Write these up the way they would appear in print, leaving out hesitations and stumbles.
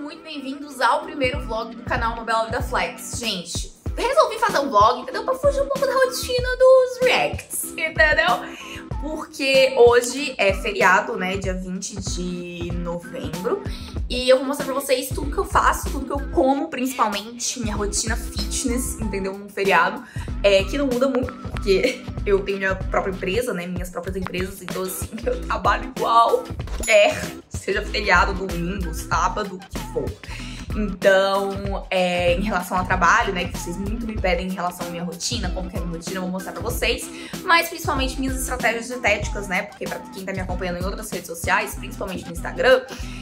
muito bem-vindos ao primeiro vlog do canal Uma Bela Vida Flex. Gente, resolvi fazer um vlog, entendeu? Pra fugir um pouco da rotina dos reacts, entendeu? Porque hoje é feriado, né? Dia 20 de novembro. E eu vou mostrar pra vocês tudo que eu faço, tudo que eu como, principalmente minha rotina fitness, entendeu? Num feriado, que não muda muito, porque eu tenho minha própria empresa, né? Minhas próprias empresas, então assim, eu trabalho igual seja feriado, domingo, sábado, o que for. Então, em relação ao trabalho, né, que vocês muito me pedem em relação à minha rotina, como que é a minha rotina, eu vou mostrar pra vocês. Mas principalmente minhas estratégias dietéticas, né, porque pra quem tá me acompanhando em outras redes sociais, principalmente no Instagram,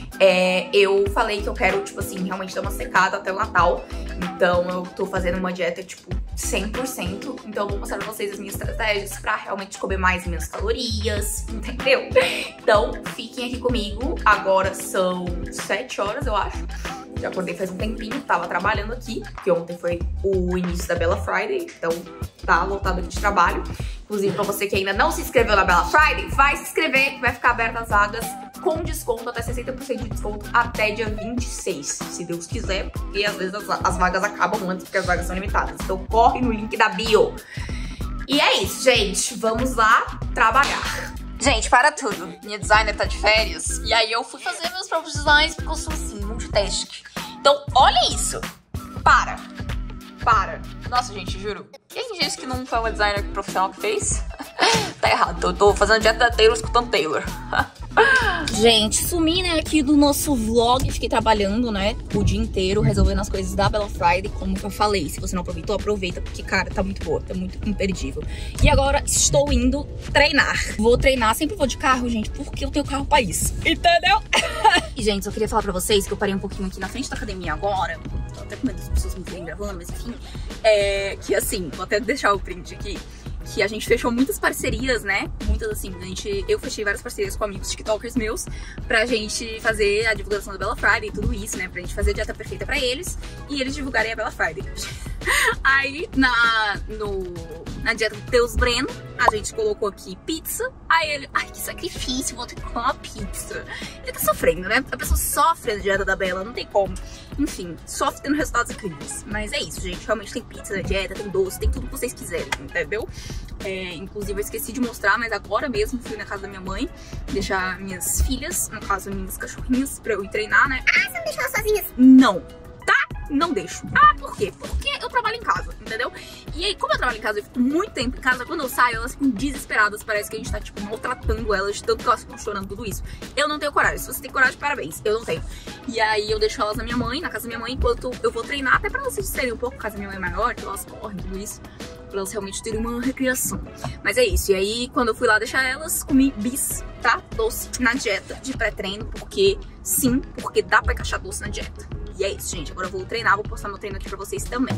eu falei que eu quero, tipo assim, realmente dar uma secada até o Natal. Então eu tô fazendo uma dieta, tipo, 100%. Então eu vou mostrar pra vocês as minhas estratégias pra realmente comer mais minhas calorias, entendeu? Então fiquem aqui comigo. Agora são 7 horas, eu acho. Já acordei faz um tempinho, tava trabalhando aqui, porque ontem foi o início da Bella Friday, então tá lotado aqui de trabalho. Inclusive, pra você que ainda não se inscreveu na Bella Friday, vai se inscrever, que vai ficar abertas as vagas com desconto, até 60% de desconto, até dia 26, se Deus quiser, porque às vezes as vagas acabam antes, porque as vagas são limitadas. Então corre no link da bio. E é isso, gente, vamos lá trabalhar. Gente, para tudo. Minha designer tá de férias. E aí eu fui fazer meus próprios designs, porque eu sou assim, multitask. Então, olha isso. Para. Nossa, gente, juro. Quem disse que não foi uma designer profissional que fez? Tá errado. Eu tô fazendo dieta da Taylor, escutando Taylor. Gente, sumi, né, aqui do nosso vlog. Fiquei trabalhando, né, o dia inteiro, resolvendo as coisas da Bella Friday. Como eu falei, se você não aproveitou, aproveita, porque, cara, tá muito boa, tá muito imperdível. E agora estou indo treinar. Vou treinar, sempre vou de carro, gente, porque eu tenho carro pra isso, entendeu? E, gente, eu queria falar pra vocês que eu parei um pouquinho aqui na frente da academia agora. Tô até com medo das pessoas me verem gravando, mas enfim. Que assim, vou até deixar o print aqui. Que a gente fechou muitas parcerias, né? Muitas assim, eu fechei várias parcerias com amigos tiktokers meus pra gente fazer a divulgação da Bella Friday e tudo isso, né? Pra gente fazer a dieta perfeita pra eles e eles divulgarem a Bella Friday. Aí, na dieta do Teus Breno, a gente colocou aqui pizza. Aí ele, ai, que sacrifício, vou ter que comer uma pizza. Ele tá sofrendo, né? A pessoa sofre na dieta da Bella, não tem como. Enfim, sofre tendo resultados incríveis. Mas é isso, gente. Realmente tem pizza na dieta, tem doce, tem tudo que vocês quiserem, entendeu? Inclusive eu esqueci de mostrar, mas agora mesmo fui na casa da minha mãe deixar minhas filhas, no caso minhas cachorrinhas, pra eu ir treinar, né? Ah, você não deixou elas sozinhas? Não, tá? Não deixo. Ah, por quê? Porque eu trabalho em casa, entendeu? E aí, como eu trabalho em casa, eu fico muito tempo em casa, quando eu saio, elas ficam desesperadas, parece que a gente tá, tipo, maltratando elas, de tanto que elas ficam chorando, tudo isso. Eu não tenho coragem. Se você tem coragem, parabéns. Eu não tenho. E aí eu deixo elas na minha mãe, na casa da minha mãe, enquanto eu vou treinar, até pra elas se distraírem um pouco, a casa da minha mãe é maior, então elas correm, tudo isso, pra elas realmente terem uma recreação. Mas é isso. E aí, quando eu fui lá deixar elas, comi bis, tá? Doce na dieta de pré-treino, porque sim, porque dá pra encaixar doce na dieta. E é isso, gente. Agora eu vou treinar, vou postar meu treino aqui pra vocês também.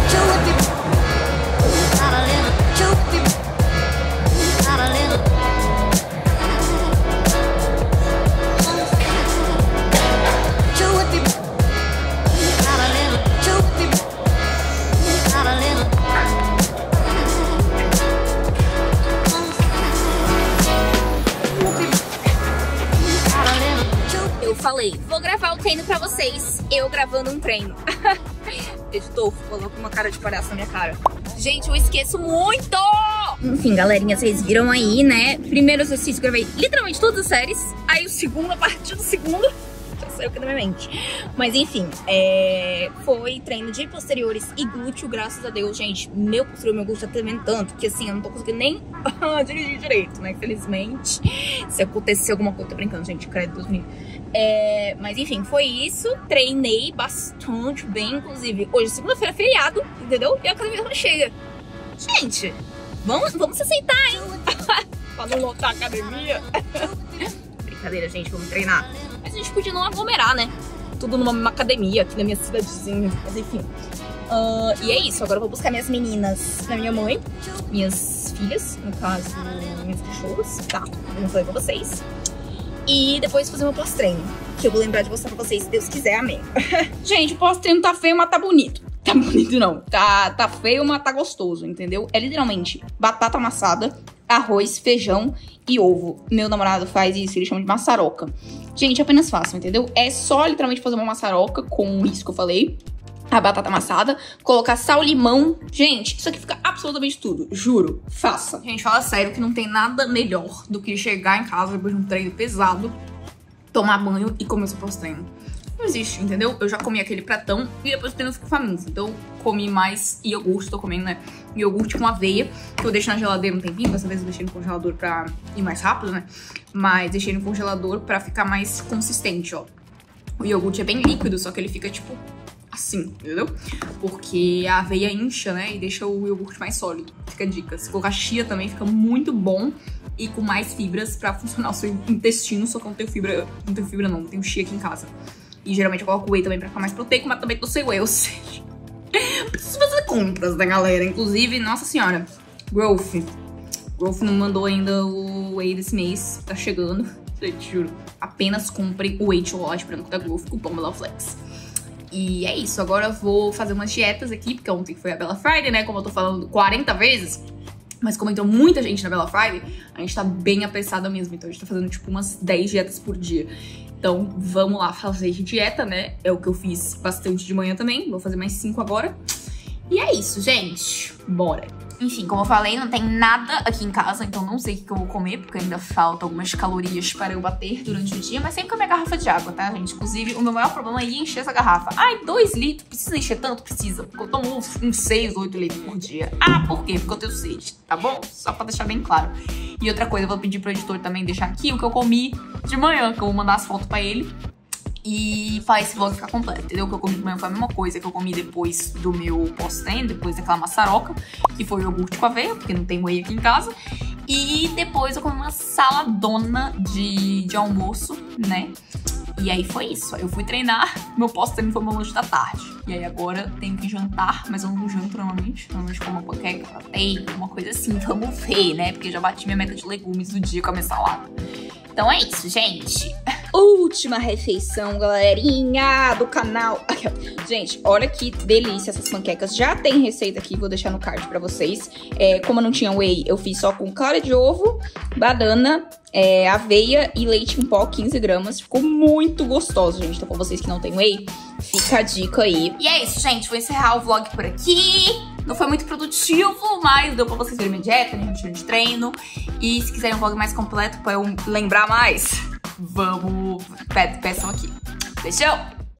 Falei, vou gravar o treino pra vocês, eu gravando um treino. Editor, coloca uma cara de palhaço na minha cara. Gente, eu esqueço muito! Enfim, galerinha, vocês viram aí, né? Primeiro exercício, gravei literalmente todas as séries. Aí o segundo, a partir do segundo, já saiu aqui da minha mente. Mas enfim, foi treino de posteriores e glúteo, graças a Deus, gente. Meu posterior, meu glúteo tá tremendo tanto que assim, eu não tô conseguindo nem dirigir direito, né? Infelizmente. Se acontecer alguma coisa, tô brincando, gente, credo, Deus me livre. Mas enfim, foi isso. Treinei bastante bem, inclusive. Hoje, segunda-feira, feriado, entendeu? E a academia não chega. Gente, vamos se aceitar, hein? Pra não lotar a academia. Brincadeira, gente, vamos treinar. Mas a gente podia não aglomerar, né? Tudo numa mesma academia aqui na minha cidadezinha. Mas enfim. E é isso, agora eu vou buscar minhas meninas na minha mãe. Minhas filhas, no caso, minhas cachorras, tá? Vou falar com vocês. E depois fazer meu pós-treino, que eu vou lembrar de mostrar pra vocês, se Deus quiser, amém. Gente, o pós-treino tá feio, mas tá bonito. Tá bonito não, tá feio, mas tá gostoso, entendeu? É literalmente batata amassada, arroz, feijão e ovo. Meu namorado faz isso, ele chama de maçaroca. Gente, apenas façam, entendeu? É só literalmente fazer uma maçaroca com isso que eu falei. A batata amassada, colocar sal, limão. Gente, isso aqui fica absolutamente tudo, juro. Faça. Gente, fala sério que não tem nada melhor do que chegar em casa depois de um treino pesado, tomar banho e comer seu pós-treino. Não existe, entendeu? Eu já comi aquele pratão e depois do treino eu fico faminta. Então, comi mais iogurte, tô comendo, né? Iogurte com aveia, que eu deixo na geladeira um tempinho. Dessa vez eu deixei no congelador pra ir mais rápido, né? Mas deixei no congelador pra ficar mais consistente, ó. O iogurte é bem líquido, só que ele fica, tipo, assim, entendeu? Porque a aveia incha, né? E deixa o iogurte mais sólido. Fica a dica. Se colocar chia também fica muito bom e com mais fibras pra funcionar o seu intestino. Só que eu não tenho fibra. Não tenho fibra, não tenho chia aqui em casa. E geralmente eu coloco whey também pra ficar mais proteico, mas também tô sem whey, ou seja, preciso fazer compras da galera. Inclusive, nossa senhora, Growth não mandou ainda o whey desse mês, tá chegando. Gente, juro, apenas compre o whey de chocolate branco da Growth com o Bela Flex. E é isso, agora eu vou fazer umas dietas aqui, porque ontem foi a Bella Friday, né, como eu tô falando 40 vezes. Mas como entrou muita gente na Bella Friday, a gente tá bem apressada mesmo, então a gente tá fazendo tipo umas 10 dietas por dia. Então, vamos lá fazer dieta, né? É o que eu fiz bastante de manhã também. Vou fazer mais 5 agora. E é isso, gente. Bora. Enfim, como eu falei, não tem nada aqui em casa, então não sei o que eu vou comer, porque ainda falta algumas calorias para eu bater durante o dia, mas sempre com a minha garrafa de água, tá, gente? Inclusive, o meu maior problema é encher essa garrafa. Ai, 2 litros? Precisa encher tanto? Precisa, porque eu tomo uns 6, 8 litros por dia. Ah, por quê? Porque eu tenho sede, tá bom? Só pra deixar bem claro. E outra coisa, eu vou pedir pro editor também deixar aqui o que eu comi de manhã, que eu vou mandar as fotos pra ele. E para esse vlog ficar completo, entendeu? O que eu comi de manhã foi a mesma coisa que eu comi depois do meu pós-treino, depois daquela maçaroca, que foi o iogurte com aveia, porque não tem whey aqui em casa. E depois eu comi uma saladona de almoço, né? E aí foi isso. Eu fui treinar, meu pós-treino foi meu lanche da tarde. E aí agora tenho que jantar, mas eu não janto normalmente. Normalmente como uma panqueca, proteica, uma coisa assim. Vamos ver, né? Porque já bati minha meta de legumes do dia com a minha salada. Então é isso, gente. Última refeição, galerinha do canal. Gente, olha que delícia essas panquecas. Já tem receita aqui, vou deixar no card pra vocês. Como eu não tinha whey, eu fiz só com clara de ovo, banana, aveia e leite em pó, 15 gramas. Ficou muito gostoso, gente. Então, pra vocês que não tem whey, fica a dica aí. E é isso, gente. Vou encerrar o vlog por aqui. Não foi muito produtivo, mas deu pra vocês verem minha dieta, minha rotina de treino. E se quiserem um vlog mais completo pra eu lembrar mais, peçam aqui. Fechou?